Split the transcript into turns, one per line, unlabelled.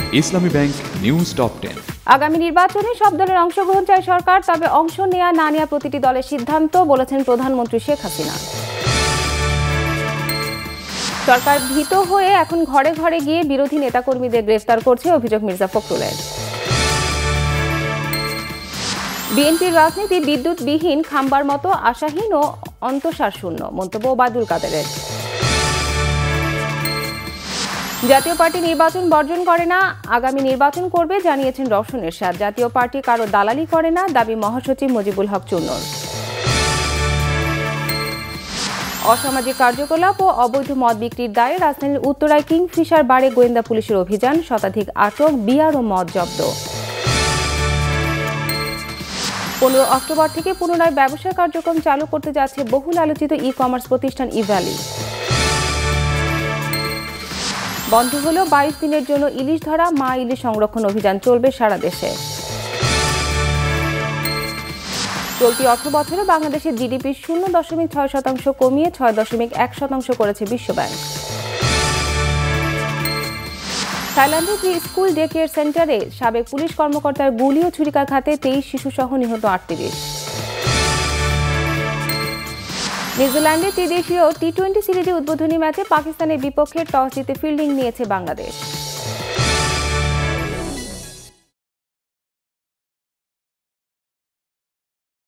ইসলামী bank news top 10।
আগামী নির্বাচনে সব দলের অংশগ্রহণ চায় সরকার, তবে অংশ নেয়া না নেয়া প্রতিটি দলের সিদ্ধান্ত, বলেছেন প্রধানমন্ত্রী শেখ হাসিনা। সরকার ভীত হয়ে এখন ঘরে ঘরে গিয়ে বিরোধী নেতাকর্মীদের গ্রেফতার করছে, অভিযোগ মির্জা ফখরুলের। বিএনপির রাজনীতি বিদ্যুৎবিহীন খাম্বার মতো আশাহীন ও অন্তঃসার শূন্য, মন্তব্য ওবায়দুল কাদেরের। জাতীয় পার্টি নির্বাচন বর্জন করে না, আগামী নির্বাচন করবে জানিয়েছেন রওশন এরশাদ। জাতীয় পার্টি কারো দালালি করে না, দাবি মহাসচিব মুজিবুল হক চুন্নর। অসামাজিক কার্যকলাপ ও অবৈধ মদ বিক্রির দায়ে রাজধানীর উত্তরায় কিংফিশার বারে গোয়েন্দা পুলিশের অভিযান, শতাধিক আটক, বিয়ার ও মদ জব্দ। 15 অক্টোবর থেকে পুনরায় ব্যবসা কার্যক্রম চালু করতে যাচ্ছে বহুল আলোচিত ই-কমার্স প্রতিষ্ঠান ইভ্যালি। বন্ধ হল 22 দিনের জন্য ইলিশ ধরা, মা ইলিশ সংরক্ষণ অভিযান চলবে সারা দেশে। চলতি অর্থ বছরে বাংলাদেশের জিডিপি 0.6% কমিয়ে 6.1% করেছে বিশ্বব্যাংক। থাইল্যান্ডের প্রি স্কুল ডে কেয়ার সেন্টারে সাবেক পুলিশ কর্মকর্তার গুলি ও ছুরিকাঘাতে 23 শিশুসহ নিহত 38। নিউজিল্যান্ডের ত্রিদেশীয় টি-20 সিরিজে উদ্বোধনী ম্যাচে পাকিস্তানের বিপক্ষে টস জিতে ফিল্ডিং নিয়েছে বাংলাদেশ।